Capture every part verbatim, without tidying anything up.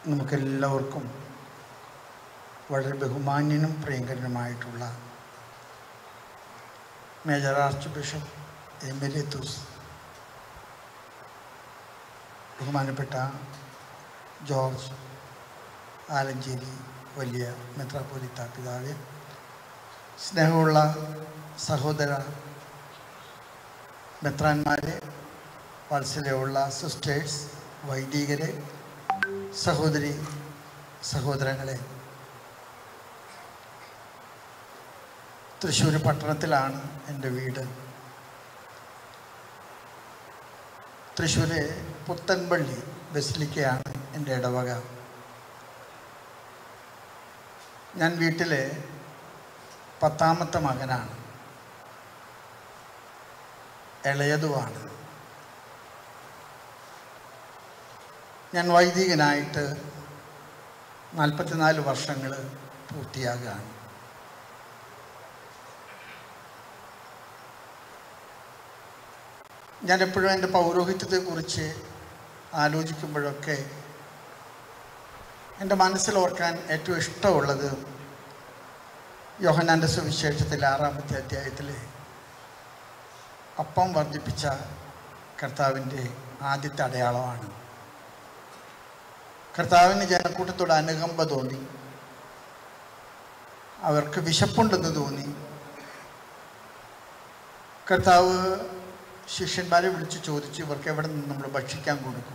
നമുക്കെല്ലാവർക്കും വളരെ ബഹുമാന്യനും പ്രിയങ്കരനുമായിട്ടുള്ള മേജർ ആർച്ച് ബിഷപ്പ് എമിരിറ്റസ് ബഹുമാനപ്പെട്ട ജോർജ് ആലഞ്ചേരി വലിയ മെത്രാപ്പോലീത്ത പിതാവേ, സ്നേഹമുള്ള സഹോദര മെത്രാന്മാരെ, വാത്സല്യമുള്ള സിസ്റ്റേഴ്സ്, വൈദികരെ, സഹോദരി സഹോദരങ്ങളെ, തൃശ്ശൂർ പട്ടണത്തിലാണ് എൻ്റെ വീട്. തൃശ്ശൂർ പുത്തൻപള്ളി ബസിലിക്കയാണ് എൻ്റെ ഇടവക. ഞാൻ വീട്ടിലെ പത്താമത്തെ മകനാണ്, ഇളയതുമാണ്. ഞാൻ വൈദികനായിട്ട് നാൽപ്പത്തിനാല് വർഷങ്ങൾ പൂർത്തിയാകുകയാണ്. ഞാൻ എപ്പോഴും എൻ്റെ പൗരോഹിത്യത്തെക്കുറിച്ച് ആലോചിക്കുമ്പോഴൊക്കെ എൻ്റെ മനസ്സിലോർക്കാൻ ഏറ്റവും ഇഷ്ടമുള്ളത് യോഹന്നാൻ്റെ സുവിശേഷത്തിലെ ആറാമത്തെ അധ്യായത്തിലെ അപ്പം വർദ്ധിപ്പിച്ച കർത്താവിൻ്റെ ആദ്യത്തെ അടയാളമാണ്. കർത്താവിന് ജനക്കൂട്ടത്തോട് അനുകമ്പ തോന്നി, അവർക്ക് വിശപ്പുണ്ടെന്ന് തോന്നി. കർത്താവ് ശിഷ്യന്മാരെ വിളിച്ച് ചോദിച്ചു, ഇവർക്ക് എവിടെ നിന്ന് നമ്മൾ ഭക്ഷിക്കാൻ കൊടുക്കും?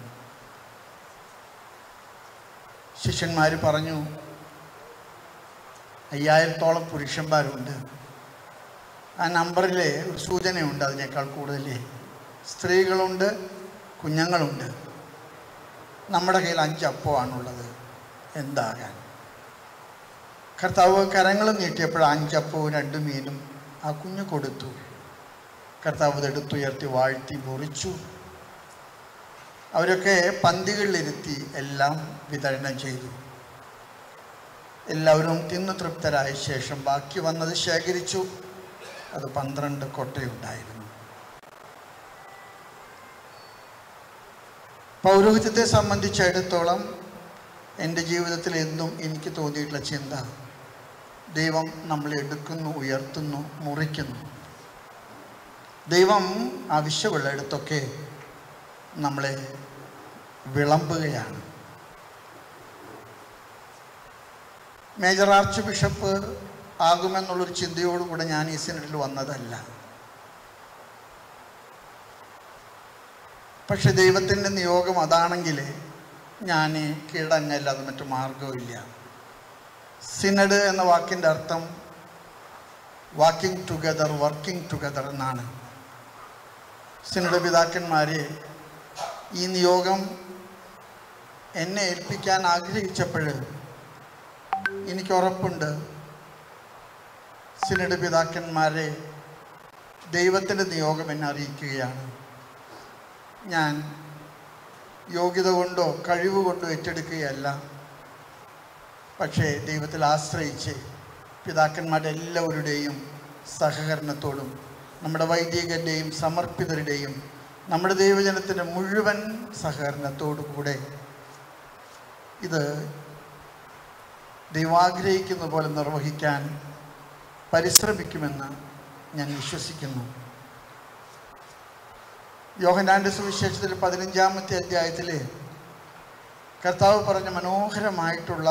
ശിഷ്യന്മാർ പറഞ്ഞു, അയ്യായിരത്തോളം പുരുഷന്മാരുണ്ട്. ആ നമ്പറിൽ ഒരു സൂചനയുണ്ട്, അതിനേക്കാൾ കൂടുതൽ സ്ത്രീകളുണ്ട്, കുഞ്ഞുങ്ങളുണ്ട്. നമ്മുടെ കയ്യിൽ അഞ്ചപ്പമാണുള്ളത്, എന്താകാൻ? കർത്താവ് കരങ്ങൾ നീട്ടിയപ്പോൾ അഞ്ചപ്പവും രണ്ട് മീനും ആ കുഞ്ഞ് കൊടുത്തു. കർത്താവ് അതെടുത്തുയർത്തി വാഴ്ത്തി മുറിച്ചു. അവരൊക്കെ പന്തികളിലിരുത്തി എല്ലാം വിതരണം ചെയ്തു. എല്ലാവരും തിന്നു തൃപ്തരായ ശേഷം ബാക്കി വന്നത് ശേഖരിച്ചു. അത് പന്ത്രണ്ട് കൊട്ടയുണ്ടായിരുന്നു. പൗരോഹിത്യത്തെ സംബന്ധിച്ചിടത്തോളം എൻ്റെ ജീവിതത്തിൽ എന്നും എനിക്ക് തോന്നിയിട്ടുള്ള ചിന്ത, ദൈവം നമ്മളെ എടുക്കുന്നു, ഉയർത്തുന്നു, മുറിക്കുന്നു. ദൈവം ആവശ്യമുള്ളിടത്തൊക്കെ നമ്മളെ വിളമ്പുകയാണ്. മേജർ ആർച്ച് ബിഷപ്പ് ആകുമെന്നുള്ളൊരു ചിന്തയോടുകൂടെ ഞാൻ ഈ സിനഡിൽ വന്നതല്ല. പക്ഷെ ദൈവത്തിൻ്റെ നിയോഗം അതാണെങ്കിൽ ഞാൻ കീഴടങ്ങല്ലാതെ മറ്റു മാർഗമില്ല. സിനഡ് എന്ന വാക്കിൻ്റെ അർത്ഥം വാക്കിംഗ് ടുഗദർ, വർക്കിംഗ് ടുഗദർ എന്നാണ്. സിനഡ് പിതാക്കന്മാരെ ഈ നിയോഗം എന്നെ ഏൽപ്പിക്കാൻ ആഗ്രഹിച്ചപ്പോൾ എനിക്ക് ഉറപ്പുണ്ട്, സിനഡ് പിതാക്കന്മാരെ ദൈവത്തിൻ്റെ നിയോഗം എന്നെ അറിയിക്കുകയാണ്. ഞാൻ യോഗ്യത കൊണ്ടോ കഴിവ് കൊണ്ടോ ഏറ്റെടുക്കുകയല്ല, പക്ഷേ ദൈവത്തിൽ ആശ്രയിച്ച് പിതാക്കന്മാരുടെ എല്ലാവരുടെയും സഹകരണത്തോടും നമ്മുടെ വൈദികരുടെയും സമർപ്പിതരുടെയും നമ്മുടെ ദൈവജനത്തിൻ്റെ മുഴുവൻ സഹകരണത്തോടു കൂടെ ഇത് ദൈവാഗ്രഹിക്കുന്ന പോലെ നിർവഹിക്കാൻ പരിശ്രമിക്കുമെന്ന് ഞാൻ വിശ്വസിക്കുന്നു. യോഹന്നാൻ്റെ സുവിശേഷത്തിൽ പതിനഞ്ചാമത്തെ അധ്യായത്തിൽ കർത്താവ് പറഞ്ഞ മനോഹരമായിട്ടുള്ള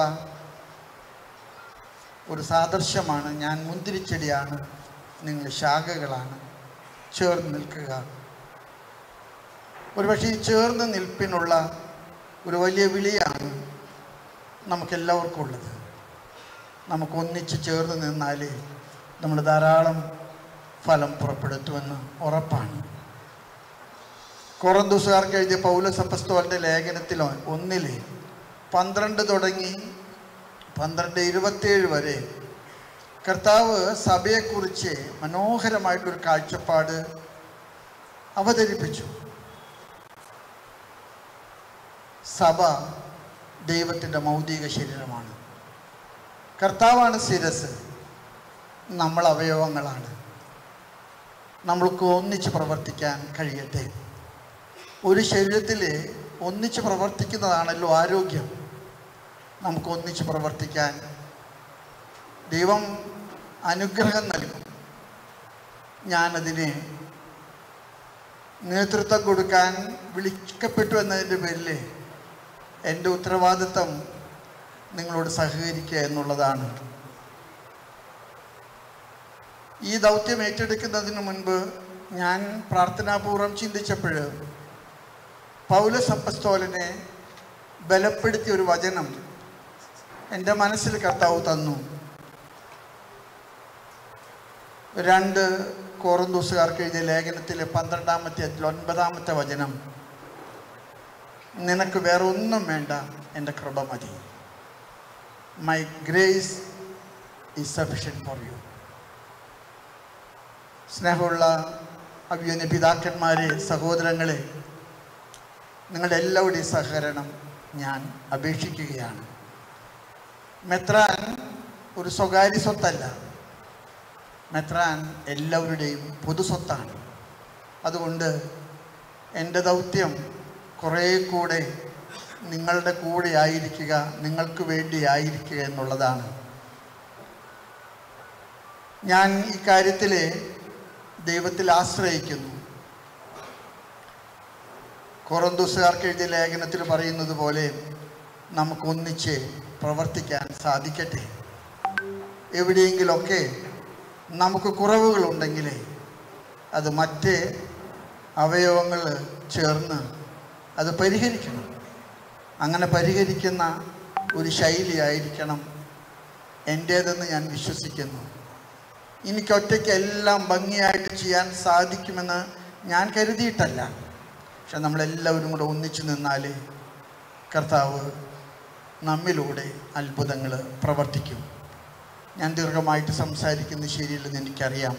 ഒരു സാദൃശ്യമാണ്, ഞാൻ മുന്തിരിച്ചെടിയാണ്, നിങ്ങൾ ശാഖകളാണ്, ചേർന്ന് നിൽക്കുക. ഒരുപക്ഷെ ഈ ചേർന്ന് നിൽപ്പിനുള്ള ഒരു വലിയ വിളിയാണ് നമുക്കെല്ലാവർക്കും ഉള്ളത്. നമുക്ക് ഒന്നിച്ച് ചേർന്ന് നിന്നാൽ നമ്മൾ ധാരാളം ഫലം പുറപ്പെടുത്തുമെന്ന് ഉറപ്പാണ്. കൊറിന്തോസുകാർക്ക് എഴുതിയ പൗലോസ് അപ്പോസ്തലന്റെ ലേഖനത്തിൽ ഒന്നിൽ പന്ത്രണ്ട് തുടങ്ങി പന്ത്രണ്ട് ഇരുപത്തിയേഴ് വരെ കർത്താവ് സഭയെക്കുറിച്ച് മനോഹരമായിട്ടൊരു കാഴ്ചപ്പാട് അവതരിപ്പിച്ചു. സഭ ദൈവത്തിൻ്റെ മൗലിക ശരീരമാണ്. കർത്താവാണ് ശിരസ്, നമ്മൾ അവയവങ്ങളാണ്. നമ്മൾക്ക് ഒന്നിച്ച് പ്രവർത്തിക്കാൻ കഴിയട്ടെ. ഒരു ശരീരത്തിൽ ഒന്നിച്ച് പ്രവർത്തിക്കുന്നതാണല്ലോ ആരോഗ്യം. നമുക്ക് ഒന്നിച്ച് പ്രവർത്തിക്കാൻ ദൈവം അനുഗ്രഹം നൽകും. ഞാനതിന് നേതൃത്വം കൊടുക്കാൻ വിളിക്കപ്പെട്ടു എന്നതിൻ്റെ പേരിൽ എൻ്റെ ഉത്തരവാദിത്വം നിങ്ങളോട് സഹകരിക്കുക എന്നുള്ളതാണ്. ഈ ദൗത്യം ഏറ്റെടുക്കുന്നതിന് മുൻപ് ഞാൻ പ്രാർത്ഥനാപൂർവം ചിന്തിച്ചപ്പോൾ പൗലോസ് അപ്പസ്തോലനെ ബലപ്പെടുത്തിയ ഒരു വചനം എൻ്റെ മനസ്സിൽ കർത്താവ് തന്നു. രണ്ട് കൊറിന്തോസുകാർക്ക് എഴുതിയ ലേഖനത്തിലെ പന്ത്രണ്ടാമത്തെ അതിൽ ഒൻപതാമത്തെ വചനം, നിനക്ക് വേറെ ഒന്നും വേണ്ട, എൻ്റെ കൃപ മതി. My grace is sufficient for you. സ്നേഹമുള്ള അഭിമന്യ പിതാക്കന്മാരെ, സഹോദരങ്ങളെ, നിങ്ങളുടെ എല്ലാവരുടെയും സഹകരണം ഞാൻ അപേക്ഷിക്കുകയാണ്. മെത്രാൻ ഒരു സ്വകാര്യ സ്വത്തല്ല, മെത്രാൻ എല്ലാവരുടെയും പൊതു സ്വത്താണ്. അതുകൊണ്ട് എൻ്റെ ദൗത്യം കുറേ കൂടെ നിങ്ങളുടെ കൂടെ ആയിരിക്കുക, നിങ്ങൾക്ക് വേണ്ടി ആയിരിക്കുക എന്നുള്ളതാണ്. ഞാൻ ഈ കാര്യത്തിൽ ദൈവത്തിൽ ആശ്രയിക്കുന്നു. കൊറിന്തോസുകാർക്ക് എഴുതിയ ലേഖനത്തിൽ പറയുന്നത് പോലെ നമുക്കൊന്നിച്ച് പ്രവർത്തിക്കാൻ സാധിക്കട്ടെ. എവിടെയെങ്കിലൊക്കെ നമുക്ക് കുറവുകളുണ്ടെങ്കിൽ അത് മറ്റ് അവയവങ്ങൾ ചേർന്ന് അത് പരിഹരിക്കണം. അങ്ങനെ പരിഹരിക്കുന്ന ഒരു ശൈലിയായിരിക്കണം എൻ്റേതെന്ന് ഞാൻ വിശ്വസിക്കുന്നു. എനിക്കൊറ്റയ്ക്ക് എല്ലാം ഭംഗിയായിട്ട് ചെയ്യാൻ സാധിക്കുമെന്ന് ഞാൻ കരുതിയിട്ടല്ല. പക്ഷെ നമ്മളെല്ലാവരും കൂടെ ഒന്നിച്ചു നിന്നാൽ കർത്താവ് നമ്മിലൂടെ അത്ഭുതങ്ങൾ പ്രവർത്തിക്കും. ഞാൻ ദീർഘമായിട്ട് സംസാരിക്കുന്നത് ശരിയില്ലെന്ന് എനിക്കറിയാം.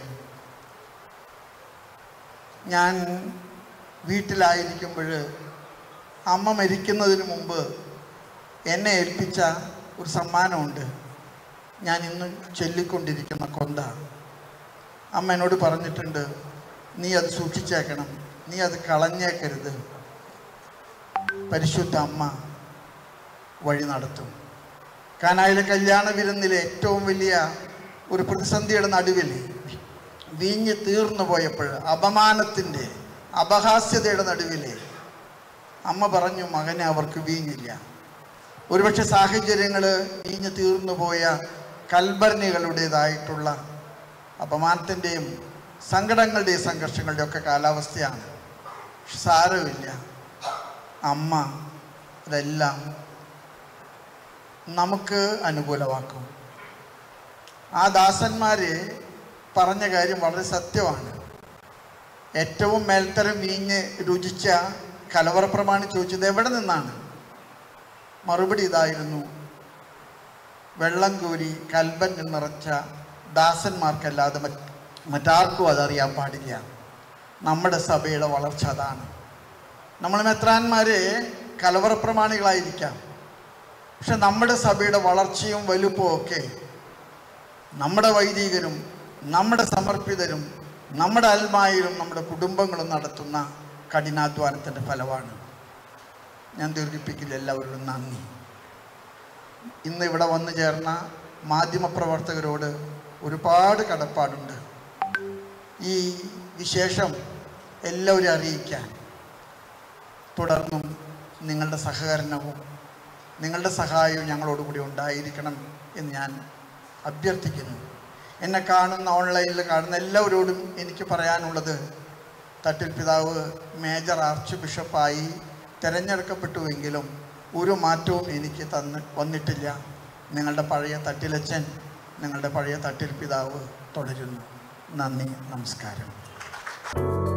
ഞാൻ വീട്ടിലായിരിക്കുമ്പോൾ അമ്മ മരിക്കുന്നതിന് മുമ്പ് എന്നെ ഏൽപ്പിച്ച ഒരു സമ്മാനമുണ്ട്. ഞാൻ ഇന്ന് ചൊല്ലിക്കൊണ്ടിരിക്കുന്ന കൊന്ത. അമ്മ എന്നോട് പറഞ്ഞിട്ടുണ്ട്, നീ അത് സൂക്ഷിച്ചേക്കണം, നീ അത് കളഞ്ഞേക്കരുത്. പരിശുദ്ധ അമ്മ വഴി നടത്തും. കാനായിലെ കല്യാണ വിരുന്നിലെ ഏറ്റവും വലിയ ഒരു പ്രതിസന്ധിയുടെ നടുവിൽ വീഞ്ഞ് തീർന്നു പോയപ്പോൾ, അപമാനത്തിൻ്റെ അപഹാസ്യതയുടെ നടുവിൽ അമ്മ പറഞ്ഞു, മകനെ അവർക്ക് വീഞ്ഞില്ല. ഒരുപക്ഷെ സാഹചര്യങ്ങൾ വീഞ്ഞ് തീർന്നു പോയ കൽബർണികളുടേതായിട്ടുള്ള അപമാനത്തിൻ്റെയും സങ്കടങ്ങളുടെയും സംഘർഷങ്ങളുടെയും ഒക്കെ കാലാവസ്ഥയാണ്. സാരമില്ല, അമ്മ അതെല്ലാം നമുക്ക് അനുകൂലമാക്കും. ആ ദാസന്മാർ പറഞ്ഞ കാര്യം വളരെ സത്യമാണ്. ഏറ്റവും മേൽത്തരം വീഞ്ഞ് രുചിച്ച കലവറപ്രമാണി ചോദിച്ചത് എവിടെ നിന്നാണ്? മറുപടി ഇതായിരുന്നു, വെള്ളം കോരി കൽബനിൽ നിറച്ച ദാസന്മാർക്കല്ലാതെ മറ്റ് മറ്റാർക്കും അതറിയാൻ പാടില്ല. നമ്മുടെ സഭയുടെ വളർച്ച അതാണ്. നമ്മൾ മെത്രാന്മാർ കലവറപ്രമാണികളായിരിക്കാം, പക്ഷെ നമ്മുടെ സഭയുടെ വളർച്ചയും വലുപ്പവും ഒക്കെ നമ്മുടെ വൈദികരും നമ്മുടെ സമർപ്പിതരും നമ്മുടെ അൽമായരും നമ്മുടെ കുടുംബങ്ങളും നടത്തുന്ന കഠിനാധ്വാനത്തിൻ്റെ ഫലമാണ്. ഞാൻ ദീർഘിപ്പിക്കില്ല. എല്ലാവരോടും നന്ദി. ഇന്ന് ഇവിടെ വന്നു ചേർന്ന മാധ്യമപ്രവർത്തകരോട് ഒരുപാട് കടപ്പാടുണ്ട്. ഈ വിശേഷം എല്ലാവരും അറിയിക്കാൻ തുടർന്നും നിങ്ങളുടെ സഹകരണവും നിങ്ങളുടെ സഹായവും ഞങ്ങളോടുകൂടി ഉണ്ടായിരിക്കണം എന്ന് ഞാൻ അഭ്യർത്ഥിക്കുന്നു. എന്നെ കാണുന്ന ഓൺലൈനിൽ കാണുന്ന എല്ലാവരോടും എനിക്ക് പറയാനുള്ളത്, തട്ടിൽ പിതാവ് മേജർ ആർച്ച് ബിഷപ്പായി തിരഞ്ഞെടുക്കപ്പെട്ടുവെങ്കിലും ഒരു മാറ്റവും എനിക്ക് തന്ന് വന്നിട്ടില്ല. നിങ്ങളുടെ പഴയ തട്ടിലച്ചൻ, നിങ്ങളുടെ പഴയ തട്ടിൽ പിതാവ് തുടരുന്നു. നന്ദി, നമസ്കാരം.